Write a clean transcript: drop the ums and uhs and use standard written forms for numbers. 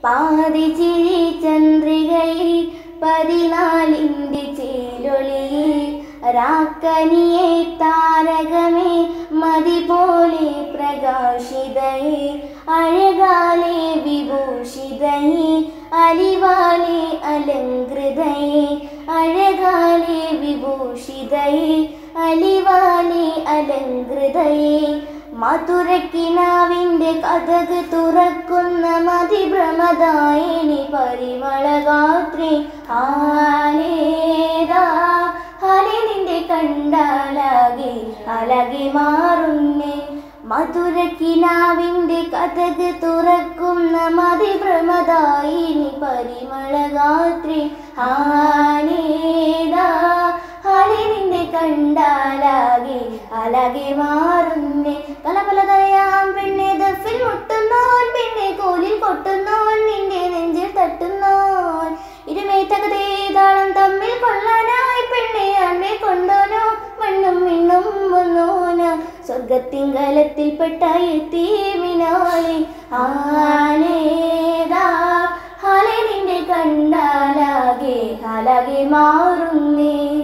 പാതിച്ചിരി ചന്ദ്രികയിൽ 14ന്റെ ചേലൊളിയിൽ രാക്കനിയെ താരകമേ മതി പോലെ പ്രകാശിതയെ അഴകാലെ വിഭൂഷിതയെ അലിവാലെ അലങ്കൃതയെ അഴകാലെ വിഭൂഷിതയെ അലിവാലെ അലങ്കൃതയെ മധുരക്കിനാവിൻ്റെ കഥക് തുറക്കുന്ന മതിഭ്രമദായിനി പരിമളഗാത്രി ആലേതാ ഹാലേ നിന്റെ കണ്ടാലാകെ അലകെ മാറുന്നേ മധുരക്കിനാവിൻ്റെ കഥക് തുറക്കുന്ന മതിഭ്രമദായിനി പരിമളഗാത്രി ആലേതാ ഹാലേ നിന്റെ കണ്ടാലാകെ അലകെ മാറുന്നേ കലപലതയാം പെണ്ണെ ദഫിൽ മുട്ടുന്നോൻ പെണ്ണെ കോലിൽ കൊട്ടുന്നോൻ നിന്റെ നെഞ്ചിൽ തട്ടുന്നോൻ ഇരുമേത്തകതേതാളം തമ്മിൽ കൊള്ളാനായി പെണ്ണെ അമ്മെ കൊണ്ടോനോ മണ്ണും മിണ്ണും വന്നോന സ്വർഗത്തിങ്കലത്തിൽപ്പെട്ട എത്തീമിനാളെ ആലേതാ ഹാലേ നിന്റെ കണ്ടാലാകെ അലകെ മാറുന്നേ.